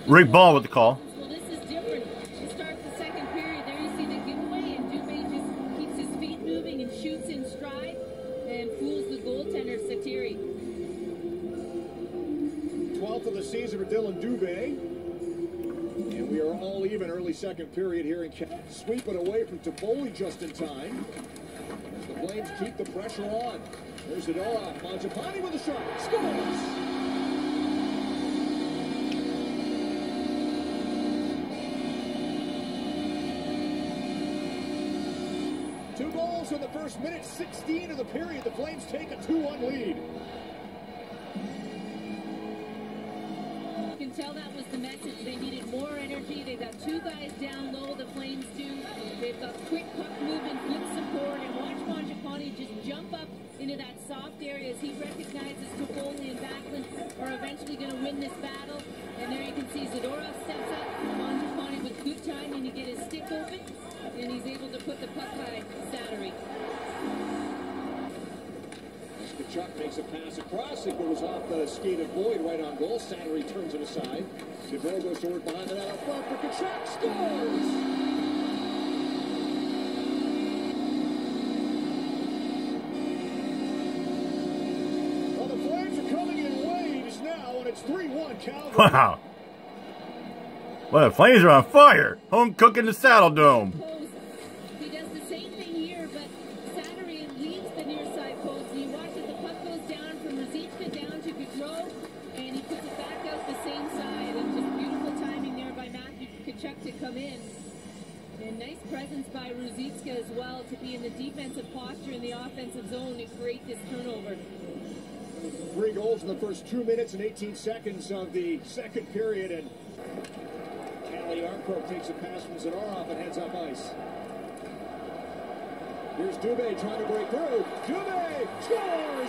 Rick Ball with the call. Well, this is different. To start the second period, there you see the giveaway, and Dubé just keeps his feet moving and shoots in stride and fools the goaltender, Satiri. 12th of the season for Dylan Dubé. And we are all even early second period here in Canada. Sweep it away from Toffoli just in time. As the Flames keep the pressure on. There's Zadorov. Mangiapane with a shot. Scores! Two goals in the first minute, 16 of the period. The Flames take a 2-1 lead. You can tell that was the message. They needed more energy. They've got two guys down low, the Flames do. They've got quick puck movement, good support, and watch Mangiapane just jump up into that soft area as he recognizes Toffoli and Backlund are eventually going to win this battle. And there you can see Zadorov steps up, Mangiapane with good timing to get his stick open, and he's able to put the puck by Satiri. Kachuk makes a pass across. It goes off the skated void right on goal. Satiri turns it aside. Deville goes to work behind the net up front for Kachuk. Scores! Well, the Flames are coming in waves now, and it's 3-1 Calgary. Wow. Well, the Flames are on fire. Home cooking the Saddle Dome. He does the same thing here, but Satiri leaves the near side post. And you watch as the puck goes down from Ruzicka down to Gaudreau, and he puts it back out the same side. And just beautiful timing there by Matthew Kachuk to come in. And nice presence by Ruzicka as well to be in the defensive posture in the offensive zone to create this turnover. 3 goals in the first 2 minutes and 18 seconds of the second period, and Calle Armstrong takes a pass from Zadorov and heads up ice. Here's Dubé trying to break through. Dubé scores!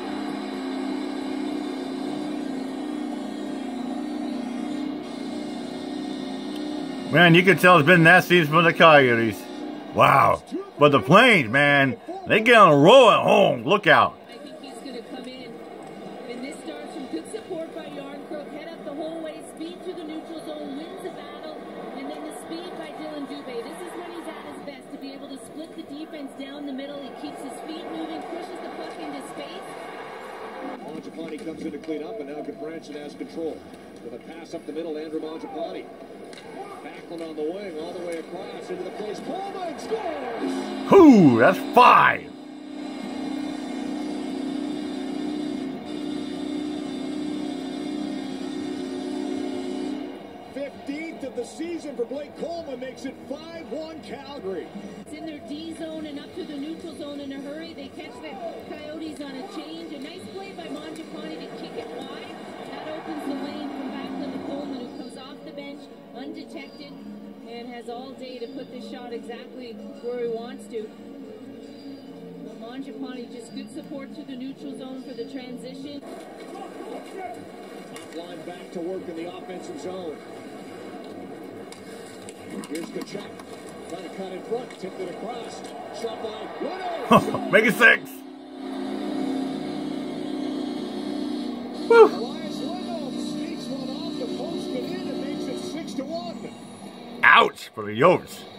Man, you can tell it's been that season for the Coyotes. Wow. But the Flames, man, they get on a roll at home. Look out. I think he's going to come in. And this starts from good support by Yarncroke. Head up the whole way, speed to the neutral zone, wins the battle. And then the speed by Dylan Dubé. This is when he's at his best, to be able to split the defense down the middle. He keeps his feet moving, pushes the puck into space. Mangiapane comes in to clean up, and now Goodbranson has control. With a pass up the middle, Andrew Mangiapane. Backlund on the wing, all the way across into the place. Coleman scores! Ooh, that's 5. 15th of the season for Blake Coleman makes it 5-1 Calgary. It's in their D zone and up to the neutral zone in a hurry. They catch the Coyotes on a change. A nice play by Mangiapane to kick it wide. That opens the lane from Backlund to Coleman, who comes off the bench undetected and has all day to put this shot exactly where he wants to. But Mangiapane just good support to the neutral zone for the transition. Top line back to work in the offensive zone. Here's Kachuk. Trying to cut in front, tipped it across. Shot by Leno. Make it 6. Woo. Elias Leno sneaks one off the post and in and makes it 6-1. Ouch for the Yotes.